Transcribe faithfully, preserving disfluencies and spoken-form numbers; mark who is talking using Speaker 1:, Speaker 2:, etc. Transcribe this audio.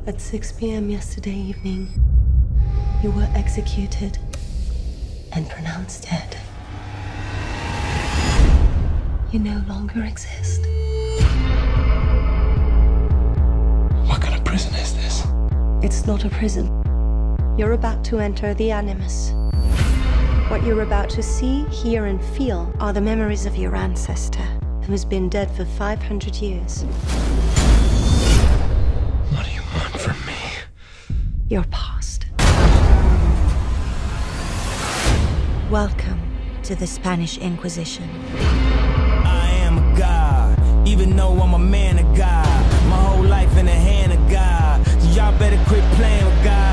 Speaker 1: At six p m yesterday evening, you were executed and pronounced dead. You no longer exist.
Speaker 2: What kind of prison is this?
Speaker 1: It's not a prison. You're about to enter the Animus. What you're about to see, hear, and feel are the memories of your ancestor, who has been dead for five hundred years.
Speaker 2: What do you want from me?
Speaker 1: Your past.
Speaker 3: Welcome to the Spanish Inquisition.
Speaker 4: I am a god, even though I'm a man of God. My whole life in the hand of God. So y'all better quit playing with God.